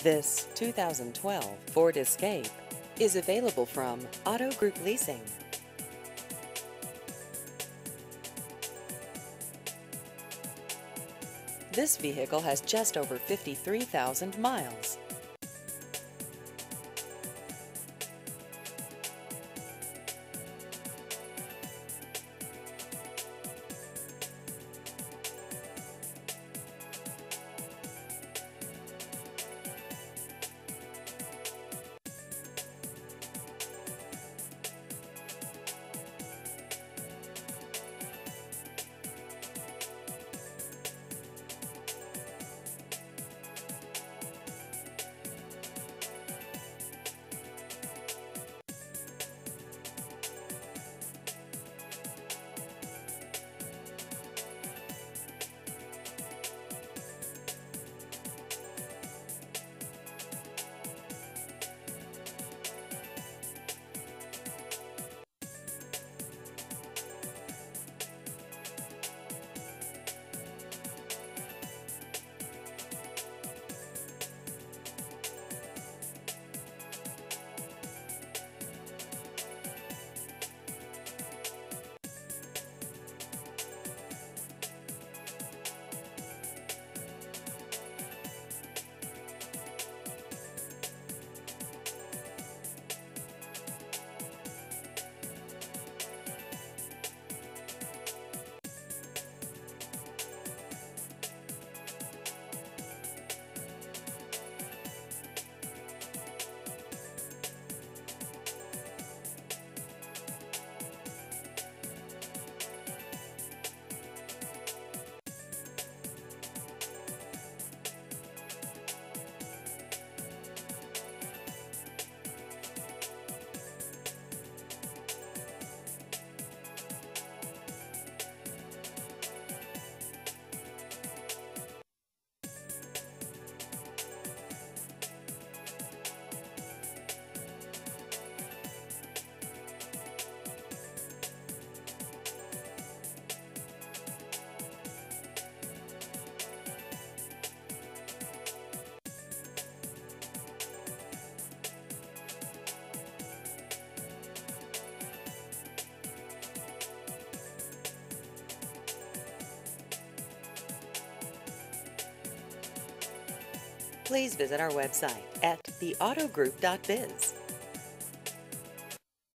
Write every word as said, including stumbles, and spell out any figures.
This two thousand twelve Ford Escape is available from Auto Group Leasing. This vehicle has just over fifty-three thousand miles. Please visit our website at the auto group dot biz.